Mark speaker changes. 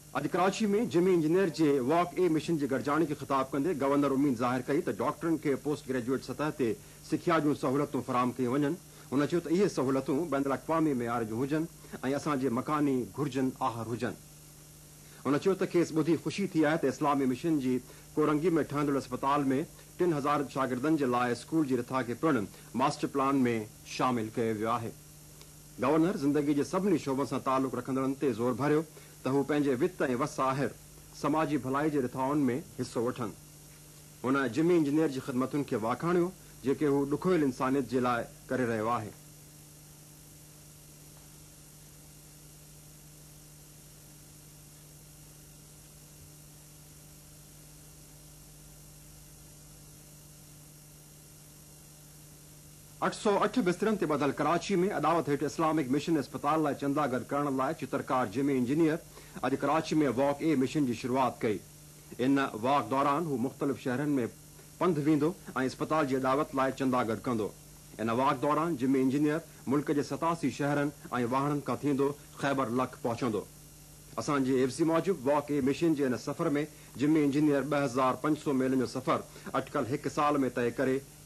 Speaker 1: अॼु कराची में Jimmy Engineer जे वॉक ए मिशन जी गॾिजाणी खे ख़िताब कंदे गवर्नर उमीद ज़ाहिर कई त डॉक्टरनि खे पोस्ट ग्रेजुएट सतह ते सिख्या जूं सहूलियतूं फ़राहम कयूं वञनि। हुन चयो त इहे सहूलियतूं बैन अल-अक़वामी मयार जूं हुजनि ऐं असांजे मकानी घुर्जनि आहर हुजनि। हुन चयो त खेसि ॿुधी ख़ुशी थी आहे त इस्लामी मिशन जी कोरंगी में ठहंदड़ अस्पताल में 3000 शागिर्दनि जे लाइ स्कूल जी रिथा खे पिणु मास्टर प्लान में शामिल कयो वियो आहे। गवर्नर ज़िंदगी जे सभिनी शोबनि सां तालुक़ रखंदड़नि ते ज़ोर भरियो त हू पंहिंजे वित ऐं वस आहिर समाजी भलाई जे रिथाउनि में हिसो वठनि। हुन जिमी इंजीनियर जी ख़िदमतुनि खे वाखाणियो जेके हू ॾुखोयल इंसानियत जे लाइ करे रहियो आहे। अठ सौ 8 बिस्तरनि ते ॿधल कराची में अदावत हेठि इस्लामिक मिशन अस्पताल लाइ चंदा गॾु करण लाइ चित्रकार जिमी इंजीनियर अॼु कराची में वॉक ए मिशन जी शुरूआति कई। इन वॉक दौरान हू मुख़्तलिफ़ शहरनि में पंधु वेंदो ऐं अस्पताल जी अदावत लाइ चंदा गॾु कंदो। इन वॉक दौरान जिमी इंजीनियर मुल्क जे 87 शहरनि ऐं वाहणनि खां थींदो ख़ैबर लख पहुचंदो। असांजे एफसी मूजिबि वॉक ए मिशन जे इन सफ़र में जिमी इंजीनियर 2500 मीलनि जो सफ़र अटकल 1 साल में तय करे